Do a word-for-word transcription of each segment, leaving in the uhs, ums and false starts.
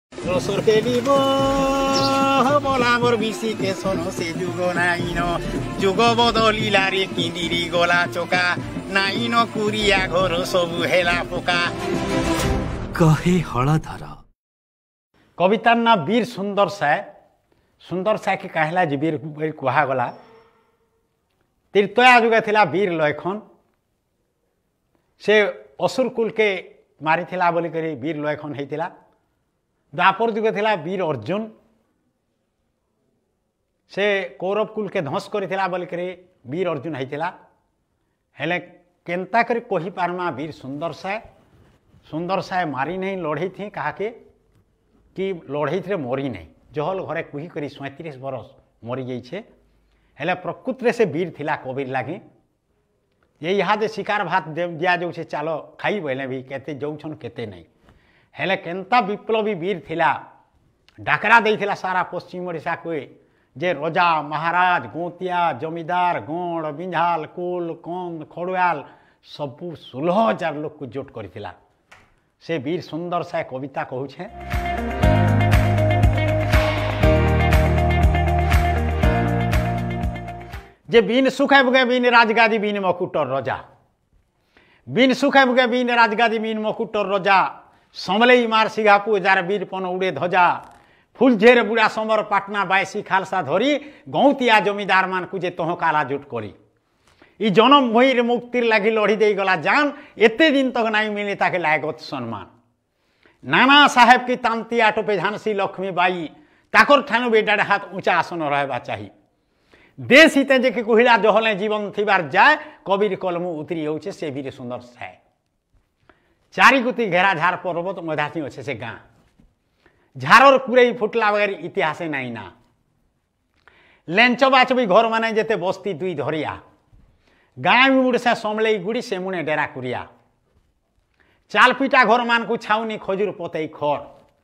রসর খেলিব বলা মোর বিশিকে শোনো সে যুগ নাইন যুগ বদলিলারে কিন্দিরি গলা চোকা নাইন কুরিয়া ঘর সবু হেলা পোকা কহে হলধর। কবিতার না বীর সুন্দর সায়। সুন্দর সায়কে কাহিলা যে বীর কুহগলা। তীর্তয়া যুগে লা বীর লক্ষণ সে অসুর কুলকে মারিলা বলি করে বীর লক্ষণ হয়েছিল। দ্বাপর যুগে লা বীর অর্জুন সে কৌরব কুলকে ধ্বংস করেছিল বলি করে বীর অর্জুন হয়েছিল। হেলে কেন্তা করে কহি পারমা বীর সুন্দর সায়। সুন্দর সায় মারি নাই লড়াই থি কাহাকে कि लड़ाई थे मरी नहीं जहल घरे कुही कर सैंतीस बरस मरी जाइए हेले प्रकृति से वीर थिला कबीर लगे ये इहादे शिकार भात दिया जाऊे चाल खाई बोले भी केते जाऊन केते नहीं हेले केन्ता विप्लवी वीर थिला डाकरा देइथिला सारा पश्चिम ओडिशा को जे रजा महाराज गोतिया जमीदार गण बिंझाल कुल कंद खड़ुआल सबू षोलह हजार लोक को जोट करथिला। से वीर सुंदर साय कविता कहूछे जे बिन सुखे बुगे बिन राजगादी बिन मकुटर रजा बिन सुखे बुगे बिन राजगादी बिन मकुटर रजा समलई मार सिघापु जार वीरपन उड़े ध्वजा फुल झेर बुढ़ा समर पाटना बायसी खालसा धरी गौतिया जमीदार मान कुजे तह काला जुट करी ई जनम भईर मुक्तिर लगी लड़ी दे गला जान एते दिन तक नहीं मिले ताके लागत सम्मान। नाना साहेब की तांती आटोपे झांसी लक्ष्मी बाई ताकर ठानु बेटा हाथ ऊंचा आसन रहबा चाहिए। देश हिते जे कि कुहिला जहले जीवन थिबार जाए कबीर कलमु उतरी होउछे से वीर सुंदर साय। चारिगुती घेरा झार पर्वत मधाती अच्छे से गाँ झारर पुरे फुटला बगैर इतिहास नहीं ना लेंच बाचबी घर माने जेते बस्ती दुई धरिया गाँ मुड़ से समलई गुड़ी से मुने डेरा कुरिया चालपिटा घर मान को छाउनी खजूर पतई खर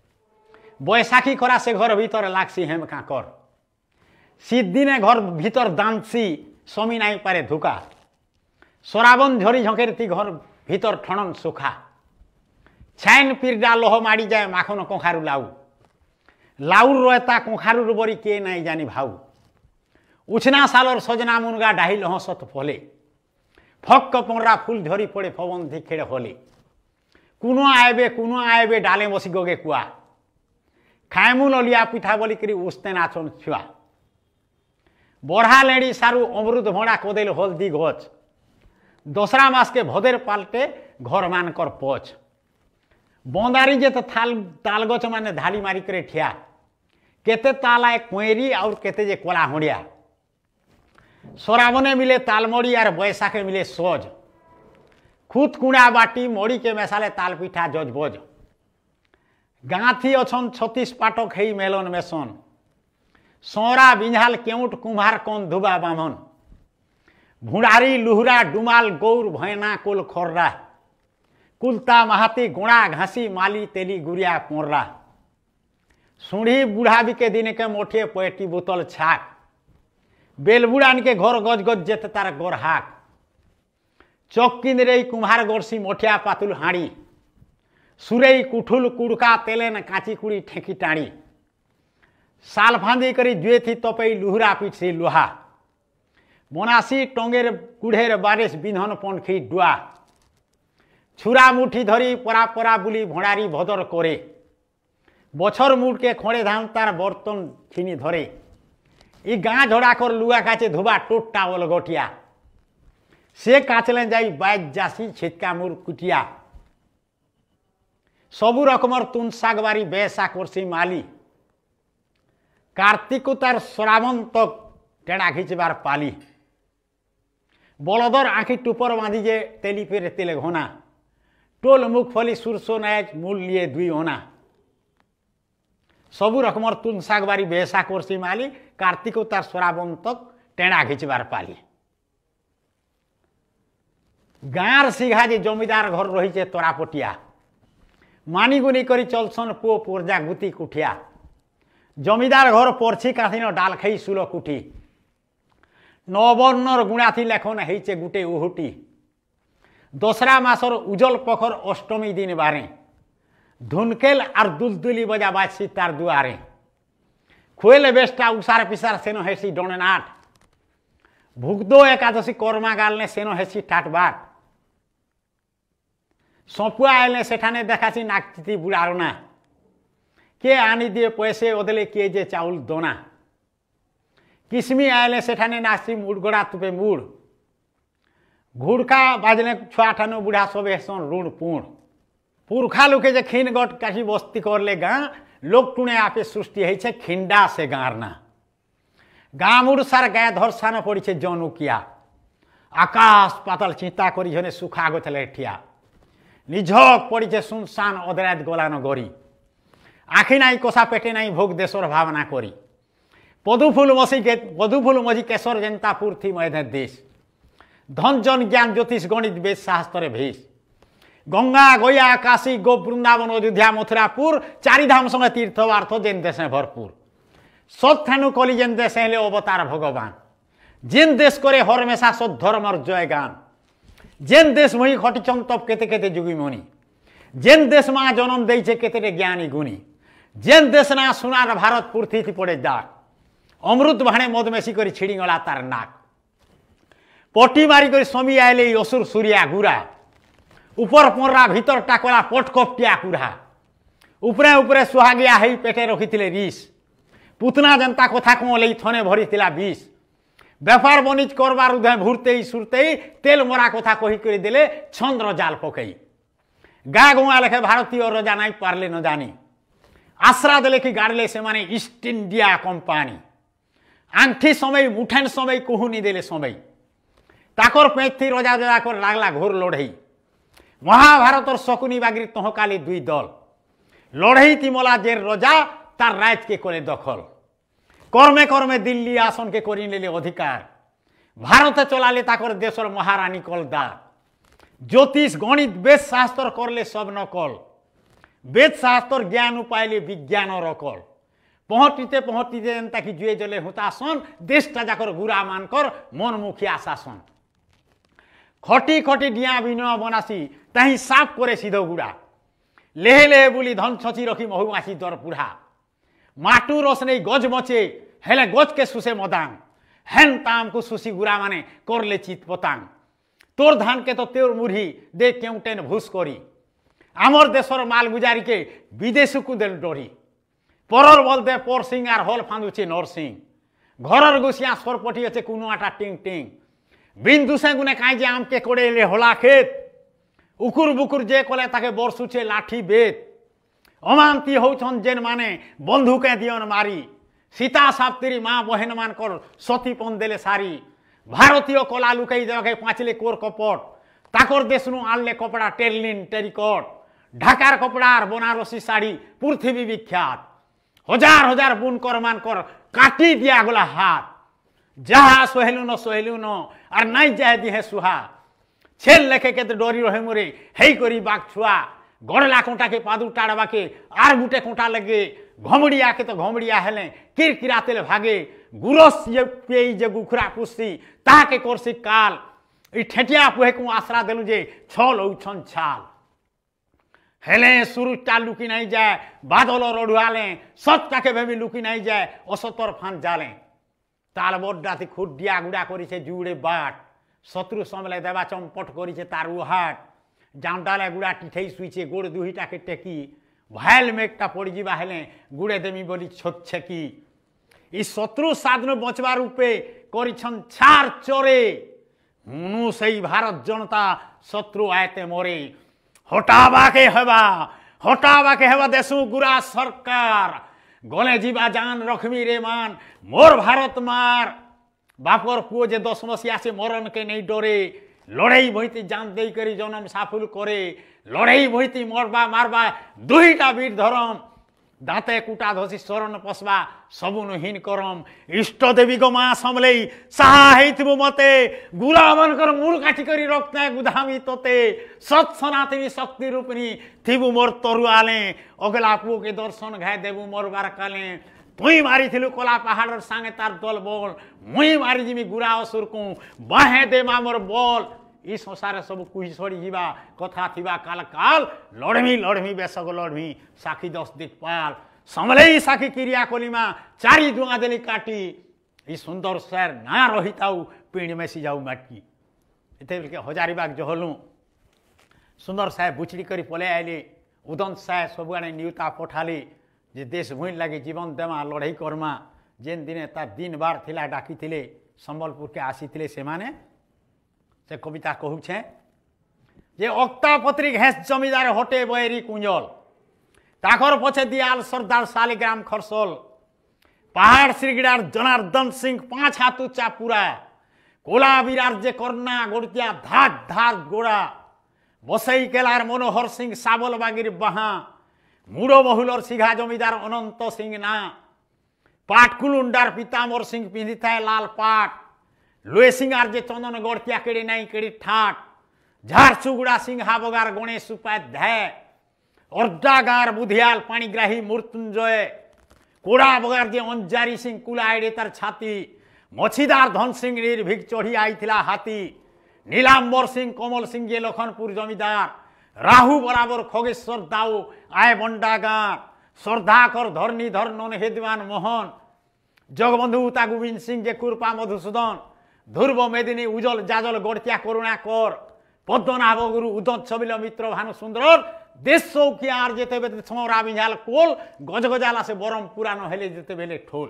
बैसाखी खरा से घर भीतर लागसी हेम काकर शीतदिने घर भीतर दानसी समी नाई पारे धुका सराबन झरी झकेरती घर भीतर ठणन सुखा छाइन पिरडा लोह माड़ी जाए माखन कखारु लाऊ लाउर रहता कखारुर बरी के नाई जानी भाऊ उछना सालर सजना मुनगा डाहिल हसत फले फक्क पंगरा फूल झरी पड़े पवन धिखेड़ होले कुनो आएबे कुनो आएबे डाले बसी गगे कुआ खाएमु ललिया पिठा बोली करी उस्ते नाचन छुआ बरहा लेड़ी सारू अमृत भोड़ा कोदेल हल्दी गच दसरा मास के भदेर पाल्टे घर मानकर पच बंदारी जे तो थाल ताल गच माने धाली मारी करे ठिया केते ताला एक कुएरी और केते जे कोला होड़िया सराबने मिले तालमड़ी और बैसाखे मिले सोज खुद कुड़ा बाटी मड़ी के मेसाले ताल पिठा जज बज गाँथी अछन छत्तीस पाटक हेई मेलन मेसन सौरा बिंझाल केउट कुम्हार कौन धुबा बामन भुड़ारी लुहरा डुमाल गौर भैना कुल खर्रा कुलता महाती गुणा घासी माली तेली गुरिया पोर्रा सुढ़ी बूढ़ा भी के दिन के मोठे पोएटी बोतल छाक बेलबुड़ान के घर गज गज जेते तार गोर हाक चौकिन रे कुम्हार गोरसी मोठिया पातुल हाड़ी सुरई कुठुल कुड़का तेलेन काची कुड़ी ठेकी टाणी साल फांदी करी जुए थी तपई लुहरा पीछे लुहा बनासी टंगेर कुढ़ेर बारिश बिंधन पंखी डुआ छुरा मुठी धरी परा परा बुली भंडारी भदर करे बछर मुड़ के खोड़े धाम तार बर्तन छिनी धरे ई गाँ झड़ा कर लुआ काचे धुबा टोटा ओल गोटिया से काचले जाई बाइज जासी छिटका मुर कुटिया सबू रकमर तुन सागबारी बेसा करसी माली कार्तिक तार श्रावण तक टेड़ा खिंचबार पाली बलदर आँखी टुपर बांधी जे तेली पे तेले घोना टोल मुखफली सुरसो नायज मूल लिए दुई होना सबू रकमर तुन सागबारी बेसा करसी माली कार्तिक तार श्रावण तक टेड़ा खिंचबार पाली गाँर सिघा जे जमीदार घर रही तरापटिया मानिगुनी करी चलसन पुओ पुरजा गुती कुठिया जमीदार घर परछी काथिन डाल खाई सुल कुठी नववर्णर गुणाथी लेखन हेचे गुटे उहुटी दसरा मासर उजल पखर अष्टमी दिन बारे धुनकेल और दुलदुली बजा बाजसी तार दुआरे खुएले बेस्टा उसार पिसार सेनो हेसी डोनेनाट भुगदो एकादशी कोरमा गालने सेनो हेसी टाटबाट सपुआ आएले सेठाने देखासी नाकती बुढ़ारोना के आनी दिए पैसे ओदले किए जे चाउल दोना किस्मी आएले सेठाने नासी मुड़गोड़ा तुपे मुड़ घुड़का बाजने छुआठानो बुढ़ा सब हेसन ऋण पूर्ण पुरखा लोके जे खीन गट काशी बस्ती करले गाँ लोक टुणे आपे सृष्टि है खिंडा से गारना गामुड़ सार गाय धरसान पड़ी जनुकिया आकाश पातल चिंता करी सुखा गले ठिया निझक पड़ी सुनसान अदरात गलान गरी आखि नाई कषा पेटे नाई भोग देशर भावना करी पदुफुल मसी के पदुफुल मझी केशर जनता पूर्थी मैदे देश धन जन ज्ञान ज्योतिष गणित वेद शास्त्र भेष गंगा गया काशी गो वृंदावन अयोध्या मथुरापुर चारिधाम संगे तीर्थवार्थ जेन देश भरपूर सत्थानु कली जेन देश हेले अवतार भगवान जेन देश करे हरमेशा सद धर्म जय गान जेन देश मही खटिचन तब केते केते जुगी मुनि जेन देश मा जन्म देइछे केते ज्ञानी गुणी जेन देश ना सुनार भारत पूर्थी थी पड़े दाग अमृत भाणे मदमेसी करी छिड़ीगला तार नाक पटी मारी करी समी आइले असुर सूर्या गुरा ऊपर पनरा भीतर टाकला पटकपटिया कुरा उपरे उपरे सुहागिया है पेटे रखी रिस पुतना जनता कथा कले थने भरी विष व्यापार बणिज करबार उदय भूरते सुरते तेल मरा कथा कही देले चंद्र जाल पकई गाँ गुआ लेखे भारतीय रजा नाई पार्ले न जानी आश्रा देले कि गाड़ले से माने ईस्ट इंडिया कंपानी आंठी समय मुठेन समय कुहुनी देले समय ताकर पेथी रजा रजा कर लागला घोर लड़ई महाभारत और शकुनी बागिरी तहकाली दुई दल लड़ई तिमला जेर रजा तार राज के करे दखल कर्मे कर्मे दिल्ली आसन के करी लेले अधिकार भारत चलाले ताकर देशर महारानी कलदार ज्योतिष गणित वेद शास्त्र करले सब नकल वेद शास्त्र ज्ञान उपायले विज्ञान रकल पहटिते पहटिते जनता की जुए जले हुतासन देशटा जाकर गुरा मानकर मन मुखिया शासन खटी खटी डिया बिना बनासी तही साफ करे सीधो गुड़ा लेहे लेहे बुली धन छची रखी महुआसी दर पुढ़ा माटू रस नहीं गज मचे हेले गज के सुसे मदांग हेन ताम को सुसी गुरा माने कर ले चित पतांग तोर धान के तो तेर मुढ़ी दे केउटेन भूस करी आमर देशर माल गुजारी के विदेश को देल डरी परर बल दे पर सिंगार हल फांदुचे नरसिंह घरर गुसिया सरपटी अच्छे कुनो आटा टिंग टिंग बिंदु से गुने काई जे आम के कोड़े ले होला खेत उकुर बुकुर जे कले ताके बरसुचे लाठी बेत अमांती होछन जेन माने बंधुके दियन मारी सीता साप्तरी माँ बहन मान कर सतीपन देले सारी भारतीय कला लुकाई देवाके पाँचले कोर कपट ताकर देशनु आलले कपड़ा टेरलिन टेरिकट ढाकार कपड़ार बनारसी साड़ी पृथ्वी विख्यात हजार हजार बुनकर मानकर काटी दिया गला हाथ जहा सोहेलु न सोहेलु न और नहीं जाए दिहे सुहा छेल लेखे के तो डोरी रहे मोरे हे करी बाग छुआ गड़ला कोटा के पादू टाड़वा के आर बुटे कोटा लगे घमड़िया के तो घमड़िया हेले किर किराते भागे गुरस ये पे जे गुखरा पुस्ती ता के कोरसी काल ई ठेटिया पुहे को आसरा देलु जे छल औछन छाल हेले सुरुटा लुकी नहीं जाए बादल रड़ुआले सत काके भेमी लुकी नहीं जाए असतर फान जाले ताल बड्डाती खुडिया गुड़ा करिছে जुड़े बाट शत्रु समले देवा चंपट करिছে तार उहाट जामडाले गुड़ा टिठई सुइছে गोड़ दुहिटा के टेकी भायल मेकटा पड़ जीवा हेले गुड़े देमी बोली छोट छेकी ई शत्रु साधन बचवा रूपे करिछन छार चोरे मुनु सही भारत जनता शत्रु आयते मोरे हटावा के हेबा हटावा के हेबा देशु गुरा सरकार गले जीवा जान रखमी रे मान मोर भारत मार बापर पुओ जे दस मसिया से मरण के नहीं डरे लड़ाई भईती जान दे करी जन्म साफुल करे लड़ाई भईती मरबा मारबा दुईटा वीर धरम दाते कुटा धसी शरण पसबा सबुनु हीन करम इष्ट देवी गो माँ समले साहा हेथिबु मते गुला मनकर मूल काठी करी रखते गुधामी तोते सत सनातनी शक्ति रूपनी थिबु मोर तरुआले अगला पुओ के दर्शन घाय देबु मोर बार काले तुई मारी थिलु कोला पहाड़ सांगे तार दल बोल मुई मारी जिमी गुरा असुर को बाहे दे मा मोर बोल ଇ ସଂସାର ସବୁ କୁହି ସଡ଼ି ଯିବା କଥା ଥିବା କାଲ କାଲ ଲଢ଼ମି ଲଢ଼ମି ବେଶକ ଲଢ଼ମି ସାକ୍ଷୀ ଦଶ ଦିକ୍ପାଲ ସମଲେଇ ସାକ୍ଷୀ କ୍ରିୟା କଲିମା ଚାରି ଦୁଆଁ ଦେଲି କାଟି ଇ ସୁନ୍ଦର ଶେର ନାଁ ରହିଥାଉ ପିଣି ମେସି ଯାଉ ମାଟି ଏତେବେଳକେ ହଜାରିବାଗ ଜହଲୁ ସୁନ୍ଦର ସାହେବ ବୁଚଡ଼ି କରି ପଳେଇ ଆଇଲେ ଉଦନ୍ତ ସାହେବ ସବୁଆଡ଼େ ନିୟୁତା ପଠାଲେ ଯେ ଦେଶ ଭୂଇଁ ଲାଗି ଜୀବନ ଦେମା ଲଢ଼େଇ କର୍ମା ଯେନ୍ ଦିନେ ତାର ଦିନ ବାର ଥିଲା ଡାକିଥିଲେ ସମ୍ବଲପୁରକେ ଆସିଥିଲେ ସେମାନେ ସେ କବିତା କହୁଛେ ଯେ ଅକ୍ତାପତ୍ରୀ ଘେଁସ ଜମିଦାର ହଟେ ବୈରୀ କୁଞ୍ଜଲ ତାକର ପଛେ ଦିଆଲ ସର୍ଦାର শালিগ্রাম খরসল পাহাড় শ্রীগিড়ার জনার্দন সিং পাঁচ হাত উঁচা পুরা কোলা বিরার যে কর্ণা গড়তিয়া ধার ধার গোড়া বসাই কেলার মনোহর সিং সাবল বাগির বাহা মুড়ো বহুলর সিঘা জমিদার অনন্ত সিং না পাটকুলুন্ডার পিতামর সিং পিঁধিথায় লাল পাট লুয়ে সিং আর যে চন্দন গড়তিয়া কেড়ে নাই কেড়ি ঠাট ঝাড়সুগুড়া সিং হাবগার গণেশ উপাধ্যায় অর্ডাগার বুধিয়াল পাণিগ্রাহী মৃত্যুঞ্জয় কোড়া বগার যে অঞ্জারি সিং কুলাইড়ে তার ছাতি মছিদার ধন সিং নির্ভীক চড়ি আইছিলা হাতি নীলাম্বর সিং কমল সিং যে লখনপুর জমিদার রাহু বরাবর খগেশ্বর দাও আয় বন্ডাগার শ্রদ্ধাকর ধর্ণীধর নন হেদওয়ান মোহন জগবন্ধু উতা গোবিন্দ সিং যে কুরপা মধুসূদন ধ্রুব মেদিনী উজল জাজল গড়তিয়া করুণাকর পদ্মনাভ গুরু উদন্ত ছবিল মিত্র ভানু সুন্দর দেশ চৌকিয়া আর যেতে বেলে ছড়া বিঝাল কোল গজগজাল আসে বরম পুরানো হেলে যেতে বেলে ঠোল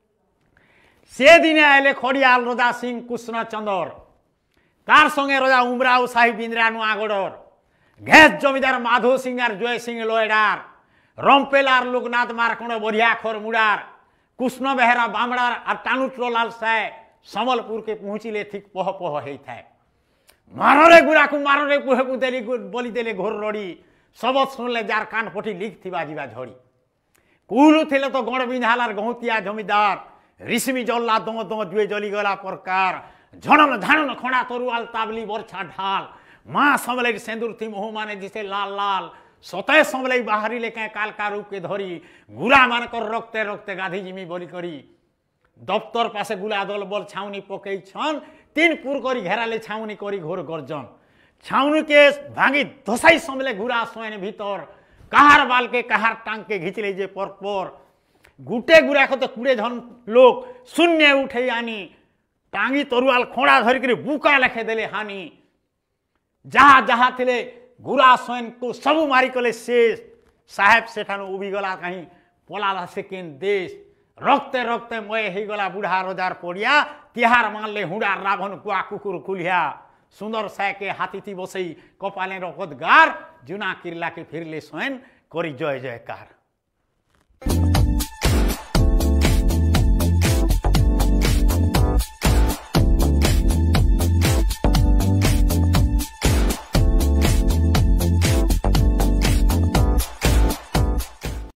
সেদিনে আইলে খড়িয়াল রাজা সিং কৃষ্ণচন্দ্র তার সঙ্গে রাজা উমরাও সাহিব ইন্দ্রানু আগড়র ঘেঁস জমিদার মাধো সিং আর জয় সিং লয়ডার রম্পেলার লোকনাথ মারকণ বরিয়া খর মুড়ার কৃষ্ণ বেহেরা বামড়ার আর টানুট্রলাল সায় সম্বলপুরকে পৌঁছিলে ঠিক পহ পহ হয়ে থাকে মাররে গুড়াকু মাররে পুহেকু দেলি বলি দেলে ঘোর রড়ি সবত শুনলে যার কান পটি লিখ থিবা যা ঝড়ি কুলু ଥିଲେ তো গড় বিঁধালার গহতিয়া জমিদার রিসমি জল্লা দম দম জুয়ে জলি গলা প্রকার ঝনন ঝানন খড়া তরুয়াল তাবলি বর্ষা ঢাল মা সমলের সেন্দুর থি মোহ মানে দিছে লাল লাল সতয় সমলাই বাহারি লেখে কালকা রূপকে ধরি গুড়া মানকর রক্তে রক্তে গাধি জিমি বলি করি দপ্তর পাশে গুলা দল বল ছাউনি পকেইছন তিন পুর করি ঘেরালে ছাউনি করি ঘোর গর্জন ছাউনিকে ভাঙি ধসাই সমলে ঘুরা সোয়েন ভিতর কাহার বালকে কাহার টাংকে ঘিচলে যে পরপর গুটে গুড়া কত কুড়ে জন লোক শূন্য উঠে আনি টাঙ্গি তরুয়াল খোঁড়া ধরি করে বুকা লেখে দেলে হানি যাহা যাহা থিলে গুড়া সোয়েন কু সবু মারি কলে শেষ সাহেব সেঠানু উবি গলা কাহি পলালা সেকেন্ড দেশ রক্তে রক্তে ময়ে হইগলা বুড়া রোজার পড়িয়া তিহার মানলে হুড়ার রাবণ কুয়া কুকুর খুলিয়া সুন্দর সায়কে হাতিথি বসেই কপালে রকত গার জুনা কিরলাকে ফিরলে সোয়েন করি জয় জয়কার।